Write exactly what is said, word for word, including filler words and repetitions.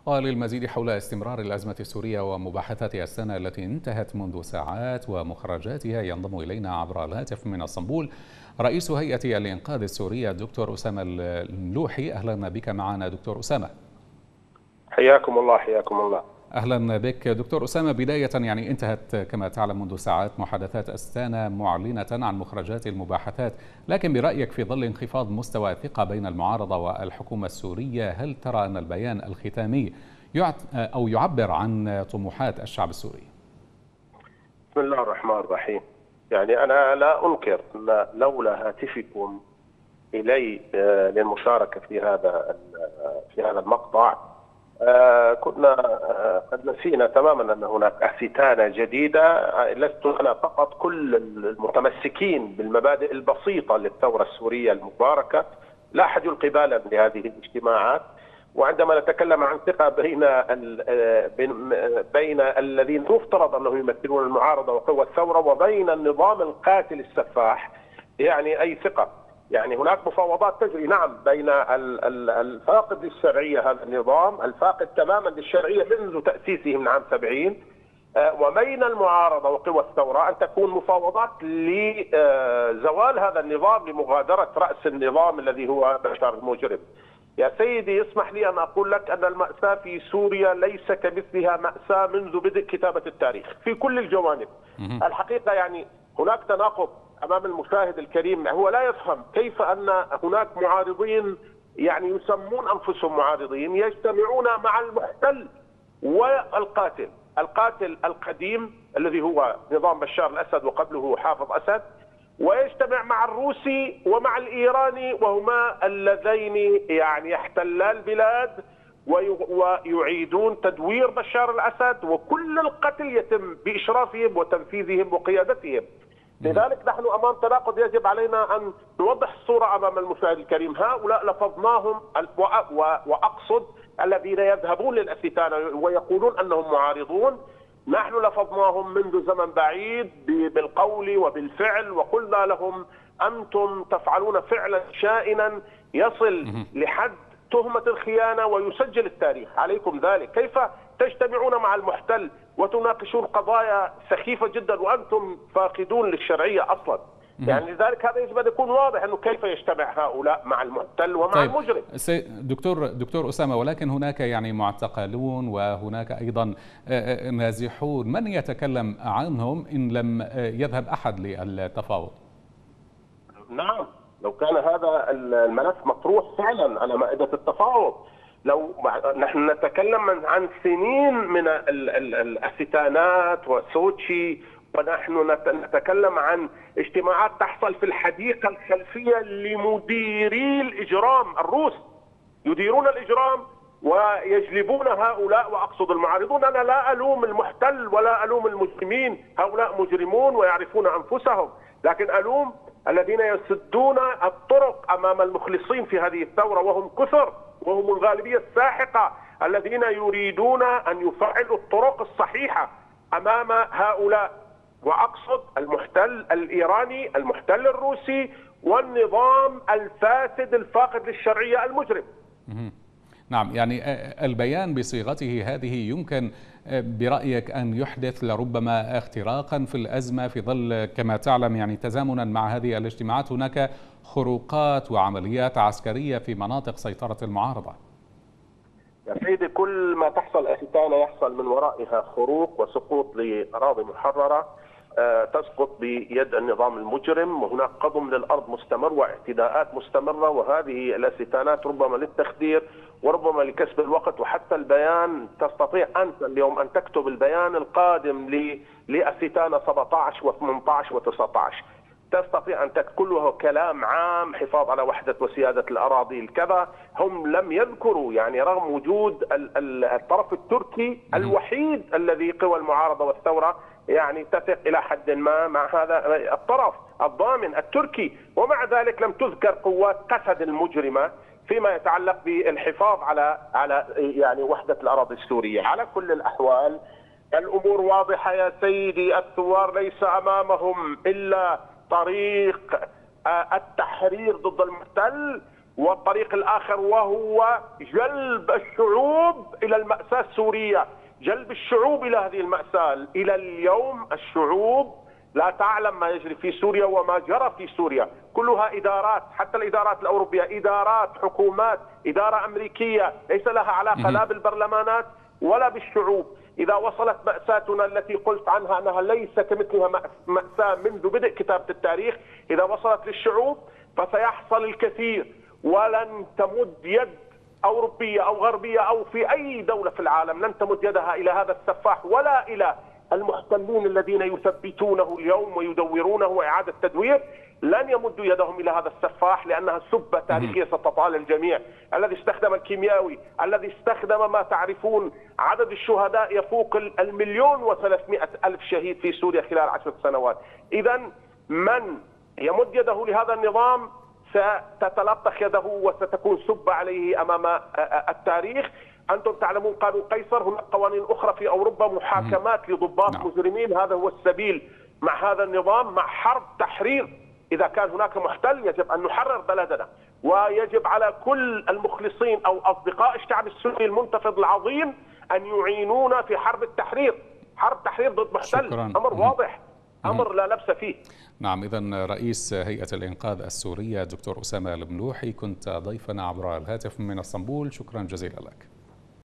وللمزيد حول استمرار الأزمة السورية ومباحثاتها السنة التي انتهت منذ ساعات ومخرجاتها ينضم إلينا عبر الهاتف من اسطنبول رئيس هيئة الإنقاذ السورية الدكتور أسامة الملوحي. أهلا بك معنا دكتور أسامة. حياكم الله. حياكم الله. أهلا بك دكتور أسامة. بداية يعني انتهت كما تعلم منذ ساعات محادثات أستانا معلنة عن مخرجات المباحثات، لكن برأيك في ظل انخفاض مستوى الثقة بين المعارضة والحكومة السورية، هل ترى أن البيان الختامي أو يعبر عن طموحات الشعب السوري؟ بسم الله الرحمن الرحيم. يعني أنا لا أنكر أن لولا هاتفكم إلي للمشاركة في هذا في هذا المقطع آه كنا آه قد نسينا تماما أن هناك أستانة جديدة. لست أنا فقط، كل المتمسكين بالمبادئ البسيطة للثورة السورية المباركة لا أحد يلقي بالا لهذه الاجتماعات. وعندما نتكلم عن ثقة بين بين, بين الذين يفترض أنهم يمثلون المعارضة وقوى الثورة وبين النظام القاتل السفاح، يعني أي ثقة؟ يعني هناك مفاوضات تجري نعم بين الفاقد للشرعية، هذا النظام الفاقد تماما للشرعية منذ تأسيسه من عام سبعين، وبين المعارضة وقوى الثورة أن تكون مفاوضات لزوال هذا النظام، لمغادرة رأس النظام الذي هو بشار المجرم. يا سيدي اسمح لي أن أقول لك أن المأساة في سوريا ليس كمثلها مأساة منذ بدء كتابة التاريخ في كل الجوانب. الحقيقة يعني هناك تناقض أمام المشاهد الكريم، هو لا يفهم كيف أن هناك معارضين يعني يسمون أنفسهم معارضين يجتمعون مع المحتل والقاتل، القاتل القديم الذي هو نظام بشار الأسد وقبله حافظ أسد، ويجتمع مع الروسي ومع الإيراني، وهما اللذين يعني يحتلا البلاد ويعيدون تدوير بشار الأسد، وكل القتل يتم بإشرافهم وتنفيذهم وقيادتهم. لذلك نحن أمام تناقض يجب علينا أن نوضح الصورة أمام المشاهد الكريم. هؤلاء لفظناهم، وأقصد الذين يذهبون للاستتانة ويقولون أنهم معارضون، نحن لفظناهم منذ زمن بعيد بالقول وبالفعل، وقلنا لهم أنتم تفعلون فعلا شائنا يصل لحد تهمة الخيانة ويسجل التاريخ عليكم ذلك. كيف تجتمعون مع المحتل وتناقشون قضايا سخيفة جدا وأنتم فاقدون للشرعية أصلا؟ يعني لذلك هذا يجب أن يكون واضح أنه كيف يجتمع هؤلاء مع المحتل ومع طيب المجرم. دكتور دكتور أسامة، ولكن هناك يعني معتقلون وهناك أيضا نازحون، من يتكلم عنهم إن لم يذهب أحد للتفاوض؟ نعم، لو كان هذا الملف مطروح فعلا على مائدة التفاوض، لو نحن نتكلم عن سنين من الاستانات وسوتشي، ونحن نتكلم عن اجتماعات تحصل في الحديقة الخلفية لمديري الإجرام الروس، يديرون الإجرام ويجلبون هؤلاء، وأقصد المعارضون. أنا لا ألوم المحتل ولا ألوم المجرمين، هؤلاء مجرمون ويعرفون أنفسهم، لكن ألوم الذين يسدون الطرق أمام المخلصين في هذه الثورة، وهم كثر وهم الغالبية الساحقة الذين يريدون أن يفعلوا الطرق الصحيحة أمام هؤلاء، وأقصد المحتل الإيراني، المحتل الروسي، والنظام الفاسد الفاقد للشرعية المجرم. نعم، يعني البيان بصيغته هذه يمكن برأيك أن يحدث لربما اختراقا في الأزمة، في ظل كما تعلم يعني تزامنا مع هذه الاجتماعات هناك خروقات وعمليات عسكرية في مناطق سيطرة المعارضة؟ يا سيدي، كل ما تحصل استانة يحصل من ورائها خروق وسقوط لأراضي محررة تسقط بيد النظام المجرم، وهناك قضم للأرض مستمر واعتداءات مستمرة، وهذه الاستانات ربما للتخدير وربما لكسب الوقت. وحتى البيان تستطيع أنت اليوم أن تكتب البيان القادم لاستانة سبعة عشر وثمانية عشر وتسعة عشر، تستطيع أن كله كلام عام، حفاظ على وحدة وسيادة الأراضي الكذا. هم لم يذكروا يعني رغم وجود الطرف التركي الوحيد الذي قوى المعارضة والثورة يعني تثق إلى حد ما مع هذا الطرف الضامن التركي، ومع ذلك لم تذكر قوات قسد المجرمة فيما يتعلق بالحفاظ على على يعني وحدة الأراضي السورية. على كل الأحوال الأمور واضحة يا سيدي، الثوار ليس أمامهم إلا طريق التحرير ضد المحتل والطريق الآخر وهو جلب الشعوب إلى المأساة السورية، جلب الشعوب إلى هذه المأساة. إلى اليوم الشعوب لا تعلم ما يجري في سوريا وما جرى في سوريا، كلها إدارات، حتى الإدارات الأوروبية إدارات، حكومات، إدارة أمريكية ليس لها علاقة لا بالبرلمانات ولا بالشعوب. إذا وصلت مأساتنا التي قلت عنها أنها ليس كمثلها مأساة منذ بدء كتابة التاريخ، إذا وصلت للشعوب فسيحصل الكثير، ولن تمد يد أوروبية أو غربية أو في أي دولة في العالم لن تمد يدها إلى هذا السفاح ولا إلى المحتلين الذين يثبتونه اليوم ويدورونه وإعادة تدوير. لن يمدوا يدهم إلى هذا السفاح لأنها سبة تاريخية ستطال الجميع. الذي استخدم الكيميائي، الذي استخدم ما تعرفون، عدد الشهداء يفوق المليون وثلاثمائة ألف شهيد في سوريا خلال عشر سنوات. إذا من يمد يده لهذا النظام ستتلطخ يده وستكون سب عليه أمام التاريخ. أنتم تعلمون قانون قيصر، هناك قوانين أخرى في أوروبا، محاكمات لضباط نعم. مجرمين. هذا هو السبيل مع هذا النظام، مع حرب تحرير. إذا كان هناك محتل يجب أن نحرر بلدنا، ويجب على كل المخلصين أو أصدقاء الشعب السوري المنتفض العظيم أن يعينونا في حرب التحرير، حرب تحرير ضد محتل. شكرا. أمر واضح، أمر لا لبس فيه. نعم، إذن رئيس هيئة الإنقاذ السورية دكتور أسامة الملوحي كنت ضيفنا عبر الهاتف من اسطنبول، شكرا جزيلا لك.